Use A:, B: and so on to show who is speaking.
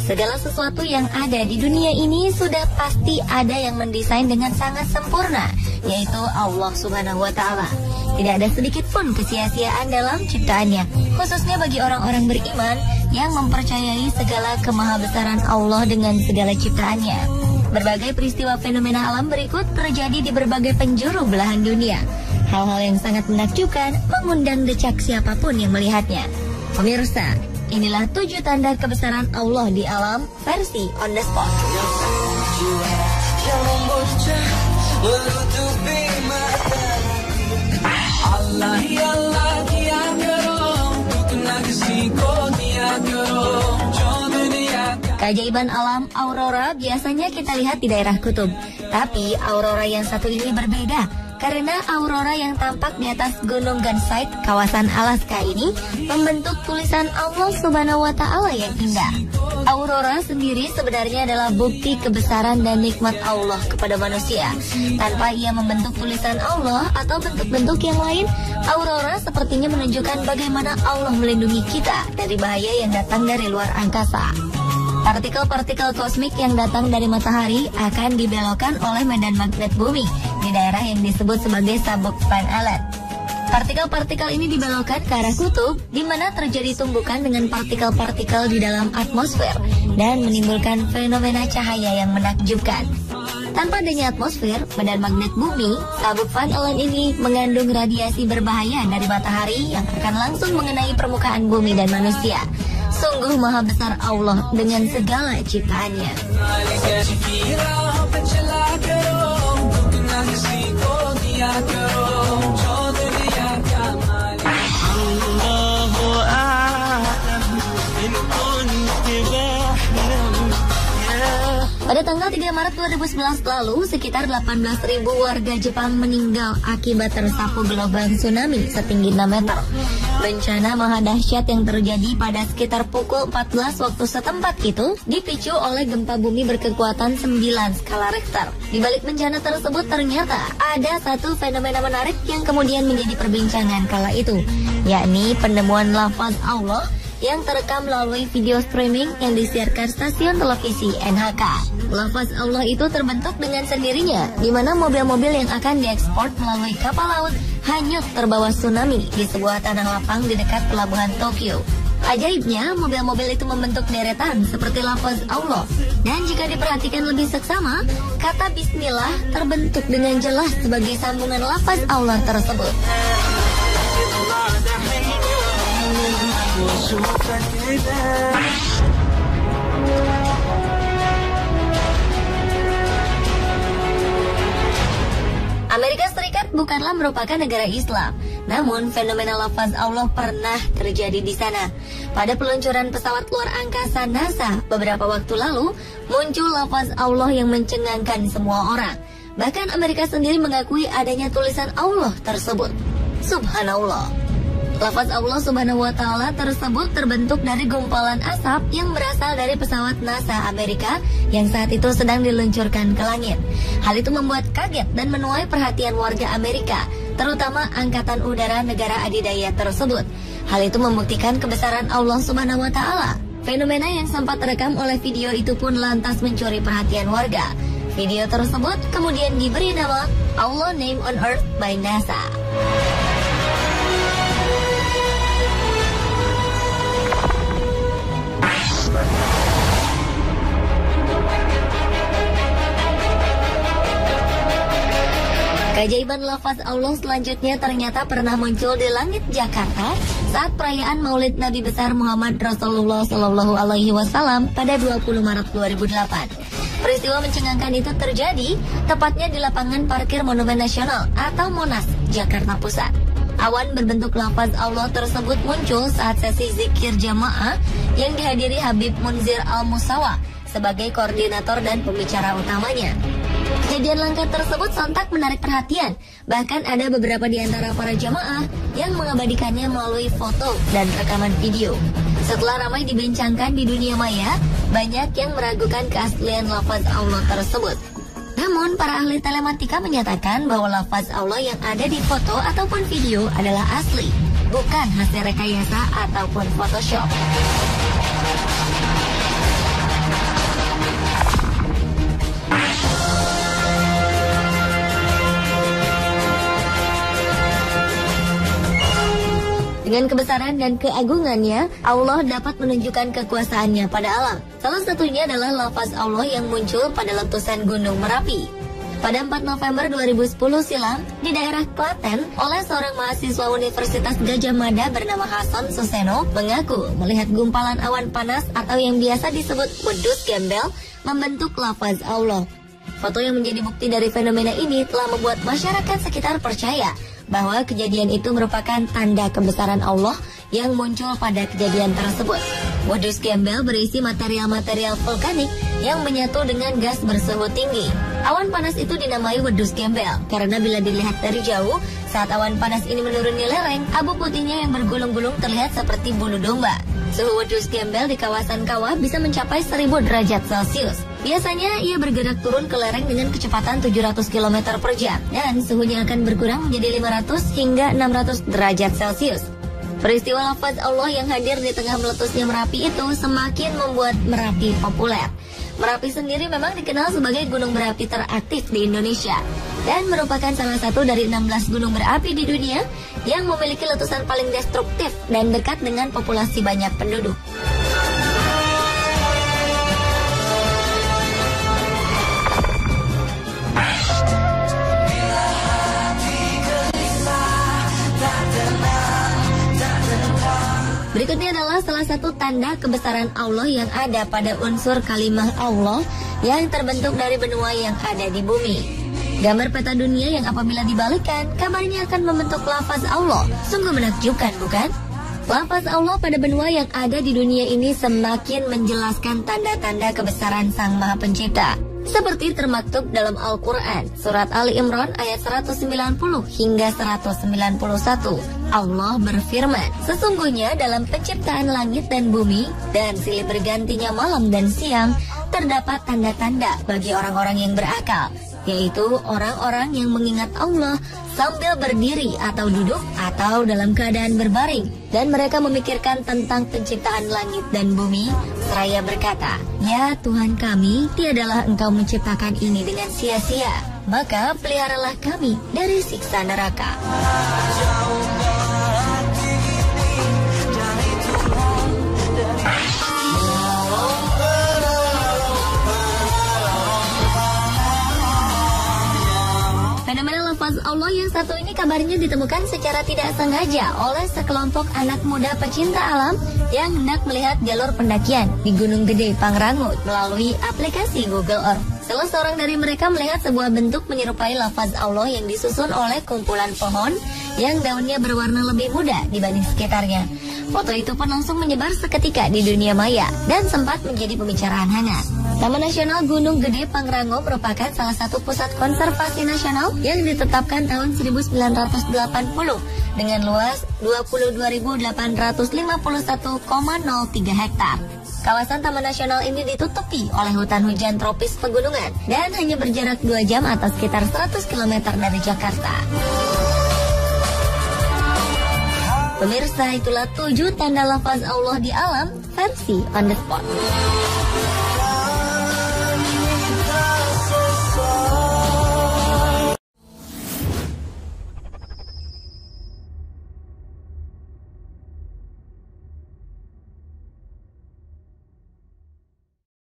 A: Segala sesuatu yang ada di dunia ini sudah pasti ada yang mendesain dengan sangat sempurna, yaitu Allah Subhanahu wa Ta'ala. Tidak ada sedikit pun kesia-siaan dalam ciptaannya, khususnya bagi orang-orang beriman yang mempercayai segala kemahabesaran Allah dengan segala ciptaannya. Berbagai peristiwa fenomena alam berikut terjadi di berbagai penjuru belahan dunia. Hal-hal yang sangat menakjubkan mengundang decak siapapun yang melihatnya. Pemirsa, inilah 7 tanda kebesaran Allah di alam versi on the spot. Keajaiban alam aurora biasanya kita lihat di daerah kutub. Tapi aurora yang satu ini berbeda. Karena aurora yang tampak di atas Gunung Ganzeit, kawasan Alaska ini, membentuk tulisan Allah Subhanahu wa Ta'ala yang indah. Aurora sendiri sebenarnya adalah bukti kebesaran dan nikmat Allah kepada manusia. Tanpa ia membentuk tulisan Allah atau bentuk-bentuk yang lain, aurora sepertinya menunjukkan bagaimana Allah melindungi kita dari bahaya yang datang dari luar angkasa. Partikel-partikel kosmik yang datang dari matahari akan dibelokkan oleh medan magnet bumi di daerah yang disebut sebagai sabuk Van Allen. Partikel-partikel ini dibelokkan ke arah kutub, di mana terjadi tumbukan dengan partikel-partikel di dalam atmosfer dan menimbulkan fenomena cahaya yang menakjubkan. Tanpa adanya atmosfer, medan magnet bumi, sabuk Van Allen ini mengandung radiasi berbahaya dari matahari yang akan langsung mengenai permukaan bumi dan manusia. Sungguh maha besar Allah dengan segala ciptaannya. Pada tanggal 3 Maret 2011 lalu, sekitar 18.000 warga Jepang meninggal akibat tersapu gelombang tsunami setinggi 6 meter. Bencana maha dahsyat yang terjadi pada sekitar pukul 14 waktu setempat itu dipicu oleh gempa bumi berkekuatan 9 skala Richter. Di balik bencana tersebut ternyata ada satu fenomena menarik yang kemudian menjadi perbincangan kala itu, yakni penemuan lafaz Allah yang terekam melalui video streaming yang disiarkan stasiun televisi NHK. Lafaz Allah itu terbentuk dengan sendirinya, di mana mobil-mobil yang akan diekspor melalui kapal laut hanyut terbawa tsunami di sebuah tanah lapang di dekat pelabuhan Tokyo. Ajaibnya, mobil-mobil itu membentuk deretan seperti lafaz Allah. Dan jika diperhatikan lebih seksama, kata Bismillah terbentuk dengan jelas sebagai sambungan lafaz Allah tersebut. Amerika Serikat bukanlah merupakan negara Islam, namun fenomena lafaz Allah pernah terjadi di sana. Pada peluncuran pesawat luar angkasa NASA beberapa waktu lalu, muncul lafaz Allah yang mencengangkan semua orang. Bahkan Amerika sendiri mengakui adanya tulisan Allah tersebut. Subhanallah. Lafaz Allah Subhanahu wa Ta'ala tersebut terbentuk dari gumpalan asap yang berasal dari pesawat NASA Amerika yang saat itu sedang diluncurkan ke langit. Hal itu membuat kaget dan menuai perhatian warga Amerika, terutama Angkatan Udara negara adidaya tersebut. Hal itu membuktikan kebesaran Allah Subhanahu wa Ta'ala. Fenomena yang sempat terekam oleh video itu pun lantas mencuri perhatian warga. Video tersebut kemudian diberi nama Allah Name on Earth by NASA. Keajaiban lafaz Allah selanjutnya ternyata pernah muncul di langit Jakarta saat perayaan Maulid Nabi besar Muhammad Rasulullah Shallallahu Alaihi Wasallam pada 20 Maret 2008. Peristiwa mencengangkan itu terjadi tepatnya di lapangan parkir Monumen Nasional atau Monas, Jakarta Pusat. Awan berbentuk lafaz Allah tersebut muncul saat sesi zikir jamaah yang dihadiri Habib Munzir Al-Musawa sebagai koordinator dan pembicara utamanya. Kejadian langka tersebut sontak menarik perhatian. Bahkan ada beberapa di antara para jamaah yang mengabadikannya melalui foto dan rekaman video. Setelah ramai dibincangkan di dunia maya, banyak yang meragukan keaslian lafaz Allah tersebut. Namun, para ahli telematika menyatakan bahwa lafaz Allah yang ada di foto ataupun video adalah asli, bukan hasil rekayasa ataupun Photoshop. Dengan kebesaran dan keagungannya, Allah dapat menunjukkan kekuasaannya pada alam. Salah satunya adalah lafaz Allah yang muncul pada letusan Gunung Merapi. Pada 4 November 2010 silam, di daerah Klaten, oleh seorang mahasiswa Universitas Gadjah Mada bernama Hasan Suseno, mengaku melihat gumpalan awan panas atau yang biasa disebut wedus gembel membentuk lafaz Allah. Foto yang menjadi bukti dari fenomena ini telah membuat masyarakat sekitar percaya bahwa kejadian itu merupakan tanda kebesaran Allah yang muncul pada kejadian tersebut. Wedus gembel berisi material-material vulkanik yang menyatu dengan gas bersuhu tinggi. Awan panas itu dinamai wedus gembel karena bila dilihat dari jauh, saat awan panas ini menuruni lereng, abu putihnya yang bergulung-gulung terlihat seperti bulu domba. Suhu wedus gembel di kawasan kawah bisa mencapai 1000 derajat Celcius. Biasanya ia bergerak turun ke lereng dengan kecepatan 700 km per jam dan suhunya akan berkurang menjadi 500 hingga 600 derajat Celcius. Peristiwa lafaz Allah yang hadir di tengah meletusnya Merapi itu semakin membuat Merapi populer. Merapi sendiri memang dikenal sebagai gunung berapi teraktif di Indonesia dan merupakan salah satu dari 16 gunung berapi di dunia yang memiliki letusan paling destruktif dan dekat dengan populasi banyak penduduk. Berikutnya adalah salah satu tanda kebesaran Allah yang ada pada unsur kalimah Allah yang terbentuk dari benua yang ada di bumi. Gambar peta dunia yang apabila dibalikkan, kabarnya akan membentuk lafaz Allah. Sungguh menakjubkan, bukan? Lafaz Allah pada benua yang ada di dunia ini semakin menjelaskan tanda-tanda kebesaran Sang Maha Pencipta. Seperti termaktub dalam Al-Quran, Surat Ali Imran ayat 190 hingga 191. Allah berfirman, sesungguhnya dalam penciptaan langit dan bumi dan silih bergantinya malam dan siang, terdapat tanda-tanda bagi orang-orang yang berakal, yaitu orang-orang yang mengingat Allah sambil berdiri atau duduk atau dalam keadaan berbaring, dan mereka memikirkan tentang penciptaan langit dan bumi seraya berkata, ya Tuhan kami, tiadalah Engkau menciptakan ini dengan sia-sia, maka peliharalah kami dari siksa neraka. Fenomena lafaz Allah yang satu ini kabarnya ditemukan secara tidak sengaja oleh sekelompok anak muda pecinta alam yang hendak melihat jalur pendakian di Gunung Gede Pangrango melalui aplikasi Google Earth. Salah seorang dari mereka melihat sebuah bentuk menyerupai lafaz Allah yang disusun oleh kumpulan pohon yang daunnya berwarna lebih muda dibanding sekitarnya. Foto itu pun langsung menyebar seketika di dunia maya dan sempat menjadi pembicaraan hangat. Taman Nasional Gunung Gede Pangrango merupakan salah satu pusat konservasi nasional yang ditetapkan tahun 1980 dengan luas 22.851,03 hektar. Kawasan Taman Nasional ini ditutupi oleh hutan hujan tropis pegunungan dan hanya berjarak 2 jam atau sekitar 100 km dari Jakarta. Pemirsa, itulah 7 tanda lafaz Allah di alam versi on the spot.